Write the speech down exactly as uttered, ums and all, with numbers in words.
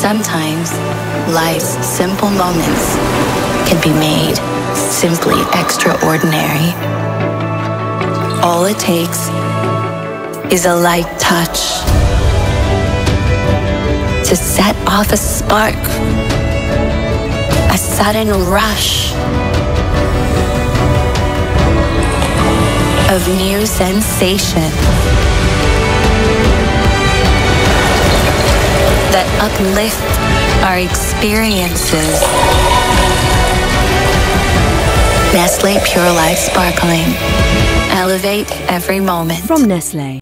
sometimes life's simple moments can be made simply extraordinary. All it takes is a light touch to set off a spark, a sudden rush of new sensation that uplift our experiences. Nestle Pure Life Sparkling. Elevate every moment. From Nestle.